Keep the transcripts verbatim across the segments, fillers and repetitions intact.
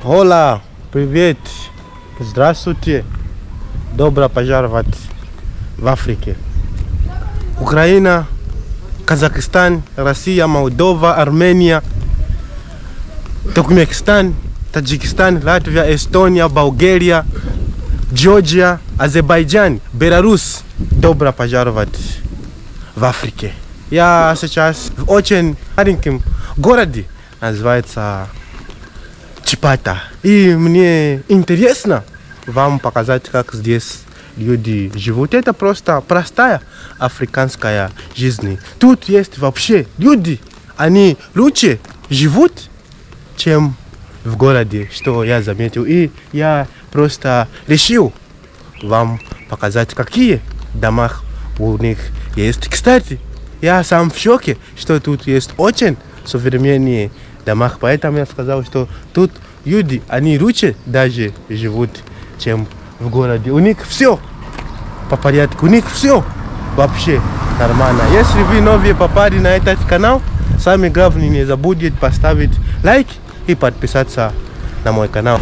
Hola, привет, здравствуйте, добро пожаловать в Африке. Украина, Казахстан, Россия, Молдова, Армения, Туркменистан, Таджикистан, Латвия, Эстония, Болгария, Джорджия, Азербайджан, Беларусь. Добро пожаловать в Африке. Я сейчас в очень маленьком городе, называется Чипата. И мне интересно вам показать, как здесь люди живут. Это просто простая африканская жизнь. Тут есть вообще люди, они лучше живут, чем в городе, что я заметил. И я просто решил вам показать, какие дома у них есть. Кстати, я сам в шоке, что тут есть очень современные дома. Поэтому я сказал, что тут люди, они лучше даже живут, чем в городе. У них все по порядку, у них все вообще нормально. Если вы новые попали на этот канал, самое главное, не забудьте поставить лайк и подписаться на мой канал.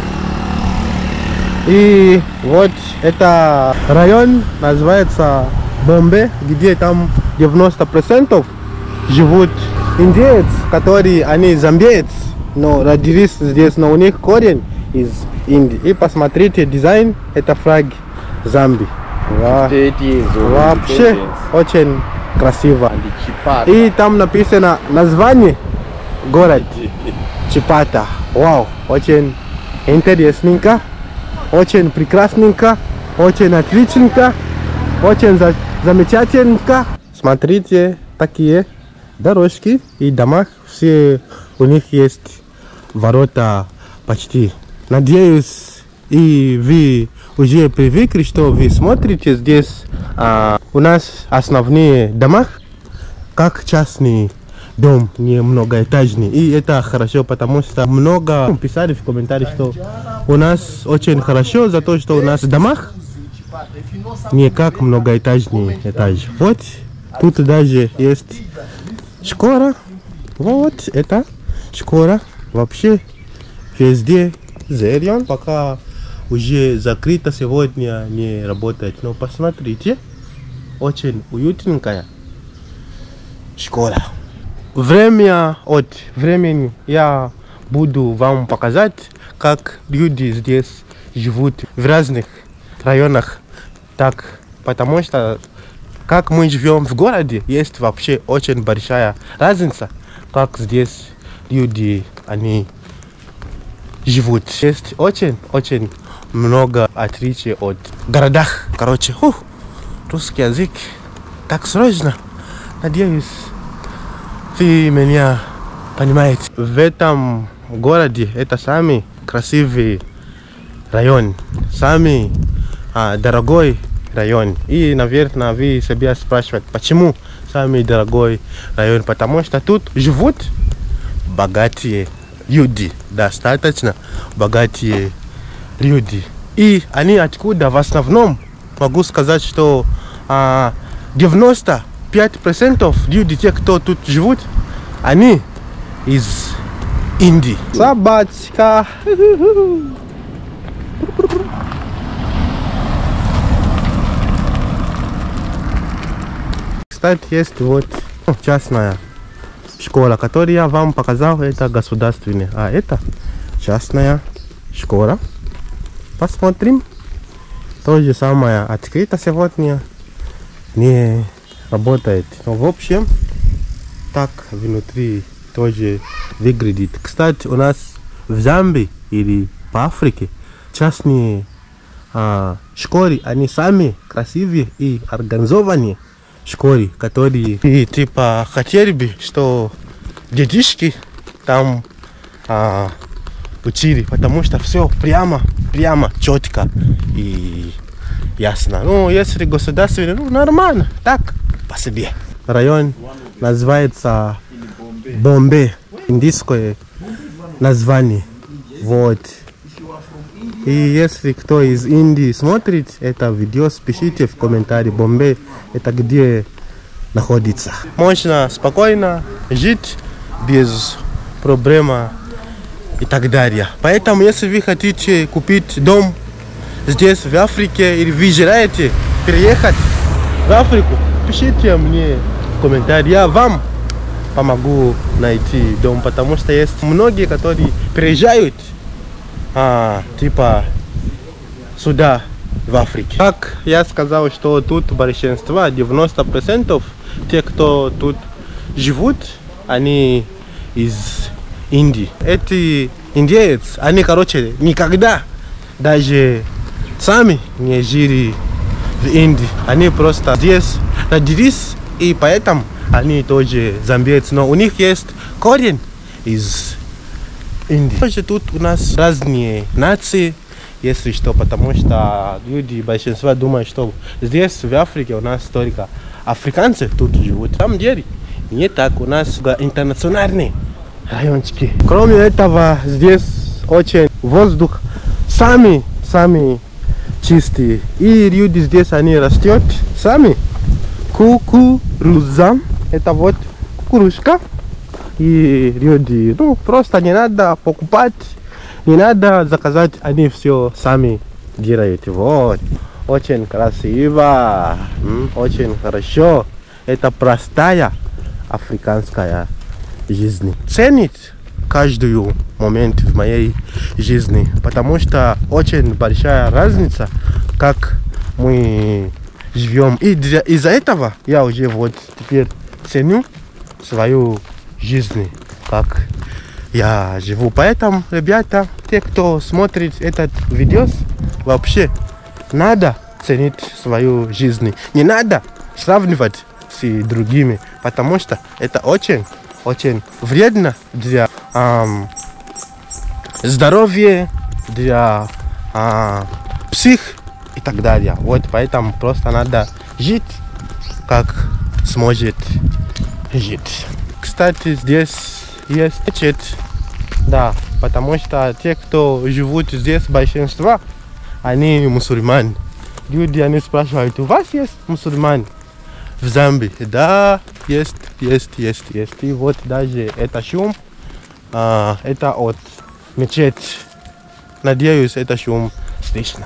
И вот это район называется Бомбе, где там девяносто процентов живут индейцы, которые они замбиец, но родились здесь, но у них корень из Индии. И посмотрите дизайн, это флаг Замбии. Ва. Вообще очень красиво. И там написано название город Чипата. Вау, очень интересненько, очень прекрасненько, очень отличненько, очень за замечательненько. Смотрите, такие дорожки и дома, все у них есть ворота почти. Надеюсь, и вы уже привыкли, что вы смотрите здесь. А, у нас основные дома, как частный дом, не многоэтажный. И это хорошо, потому что много писали в комментариях, что у нас очень хорошо за то, что у нас в домах не как многоэтажный этаж. Вот тут даже есть школа. Вот это школа. Вообще везде зелень. Пока уже закрыто, сегодня не работает. Но посмотрите, очень уютненькая школа. Время от времени я буду вам показать, как люди здесь живут в разных районах. Так, потому что как мы живем в городе, есть вообще очень большая разница, как здесь люди они живут. Есть очень-очень много отличий от городах. Короче, ух, русский язык так сложно. Надеюсь, вы меня понимаете. В этом городе это самый красивый район, самый а, дорогой район. И, наверное, вы себя спрашиваете, почему самый дорогой район? Потому что тут живут богатые люди, достаточно богатые люди. И они откуда? В основном могу сказать, что а, девяносто пять процентов люди, те, кто тут живут, они из Индии. Собачка. Кстати, есть вот частная школа, которую я вам показал, это государственная, а это частная школа. Посмотрим. То же самое открыто сегодня, не работает. Но в общем, так внутри тоже выглядит. Кстати, у нас в Замбии или по Африке частные а, школы, они сами красивые и организованные школы, которые и типа хотели бы, что детишки там а, учили, потому что все прямо, прямо, четко и ясно. Ну, если государственный, ну, нормально, так, по себе. Район называется Бомбе, индийское название. Вот. И если кто из Индии смотрит это видео, пишите в комментарии. Бомбе это где находится. Можно спокойно жить без проблем и так далее. Поэтому, если вы хотите купить дом здесь, в Африке, или вы желаете переехать в Африку, пишите мне в комментариях, я вам помогу найти дом, потому что есть многие, которые приезжают а, типа сюда, в Африке. Как я сказал, что тут большинство, девяносто процентов тех, кто тут живут, они из Индии. Эти индейцы, они, короче, никогда даже сами не жили в Индии. Они просто здесь родились, и поэтому они тоже замбийцы. Но у них есть корень из Индии. Тоже тут у нас разные нации, если что, потому что люди, большинство думают, что здесь, в Африке, у нас только африканцы тут живут. На самом деле, не так, у нас интернациональные райончики. Кроме этого, здесь очень воздух сами, сами чистые. И люди здесь, они растут сами. Кукуруза, это вот кукурузка. И люди, ну, просто не надо покупать, не надо заказать, они все сами делают. Вот, очень красиво, очень хорошо. Это простая африканская жизнь. Ценит каждый момент в моей жизни, потому что очень большая разница, как мы живем. И из-за этого я уже вот теперь ценю свою жизнь, как я живу. Поэтому, ребята, те, кто смотрит этот видео, вообще надо ценить свою жизнь. Не надо сравнивать с другими, потому что это очень, очень вредно для эм, здоровья, для э, псих и так далее. Вот поэтому просто надо жить, как сможет жить. Кстати, здесь есть мечеть, да, потому что те, кто живут здесь, большинство, они мусульмане. Люди, они спрашивают, у вас есть мусульмане в Замбии? Да, есть, есть, есть, есть. И вот даже это шум, а, это от мечети. Надеюсь, это шум слышно.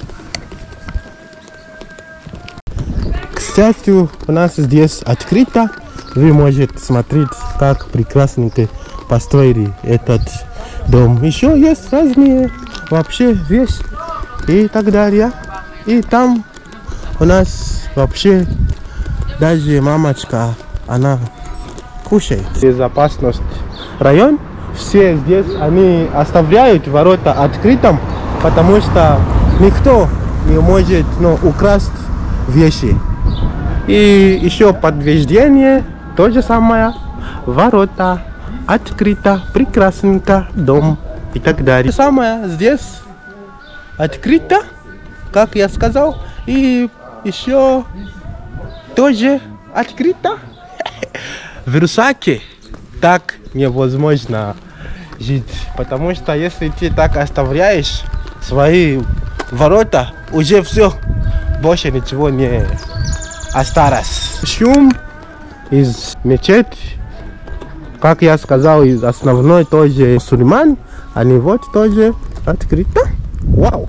Кстати, у нас здесь открыто. Вы можете смотреть, как прекрасненько построили этот дом. Еще есть разные вообще вещи и так далее. И там у нас вообще даже мамочка, она кушает. Безопасность район. Все здесь, они оставляют ворота открытым, потому что никто не может, ну, украсть вещи. И еще подтверждение, то же самое, ворота открыто, прекрасненько, дом и так далее. То же самое здесь открыто, как я сказал, и еще тоже открыто. В Русаке так невозможно жить, потому что если ты так оставляешь свои ворота, уже все, больше ничего не осталось. Шум из мечети, как я сказал, из основной тоже мусульман, они вот тоже открыто. Вау!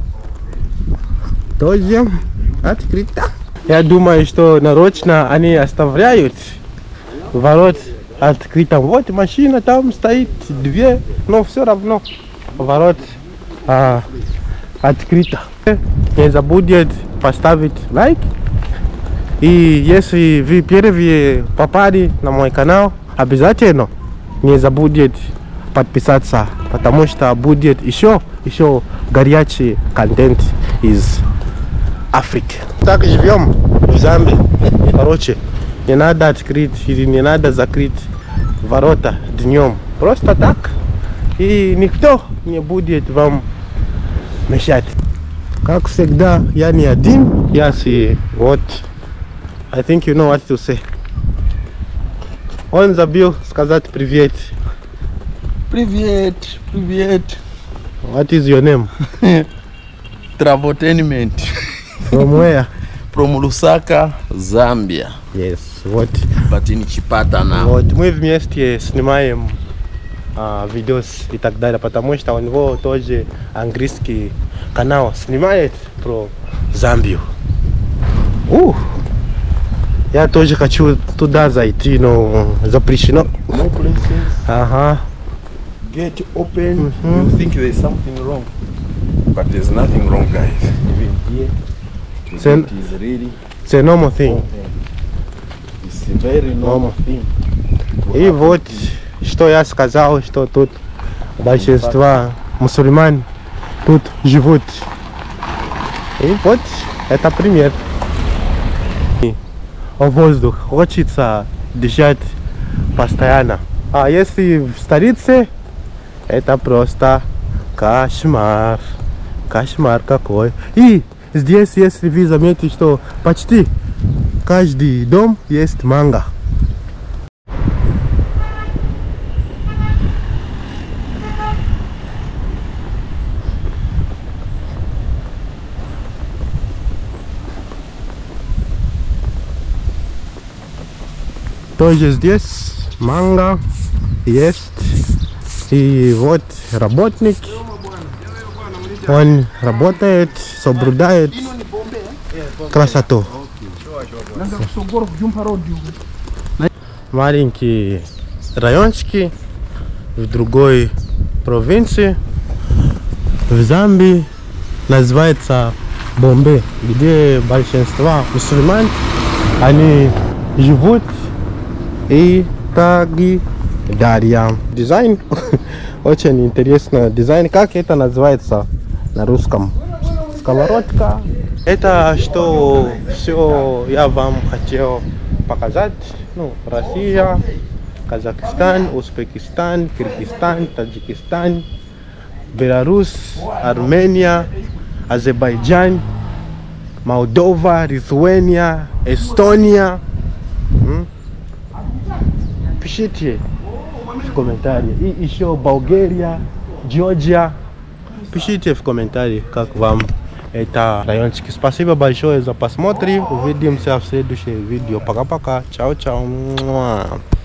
Тоже открыто. Я думаю, что нарочно они оставляют ворот открытым. Вот машина там стоит, две, но все равно ворот а, открыто. Не забудьте поставить лайк. И если вы первые попали на мой канал, обязательно не забудьте подписаться, потому что будет еще, еще горячий контент из Африки. Так живем в Замбии. Короче, не надо открыть или не надо закрыть ворота днем. Просто так. И никто не будет вам мешать. Как всегда, я не один. Я си вот. I think you know what to say. Он забыл сказать привет. Привет, привет. What is your name? Travotainment. From where? From Lusaka, Zambia. Yes, вот. But in Chipata now. Вот мы вместе снимаем а, видос и так далее, потому что у него тоже английский канал снимает про Замбию. Ух! Я тоже хочу туда зайти, но запрещено. No places. Ага. Get open. Mhm. You think there's something wrong, but there's nothing wrong, guys. Even here, It's an- it is really It's a normal thing. open. It's a very normal thing. to И happen вот, in- что я сказал, что тут большинство мусульман тут живут. И вот, это пример. И воздух хочется дышать постоянно. А если в столице, это просто кошмар. Кошмар какой. И здесь, если вы заметите, что почти каждый дом есть манго. Тоже здесь манго есть. И вот работник, он работает, соблюдает красоту. Маленькие райончики в другой провинции, в Замбии, называется Бомбе, где большинство мусульман, они живут и так далее. Дизайн очень интересный дизайн. Как это называется на русском? Сковородка. Это что все я вам хотел показать. Ну, Россия, Казахстан, Узбекистан, Кыргызстан, Таджикистан, Беларусь, Армения, Азербайджан, Молдова, Литвания, Эстония. М? Пишите в комментарии. И еще Болгария, Джорджия. Пишите в комментарии, как вам это райончики. Спасибо большое за просмотр. Увидимся в следующем видео. Пока-пока. Чао-чао.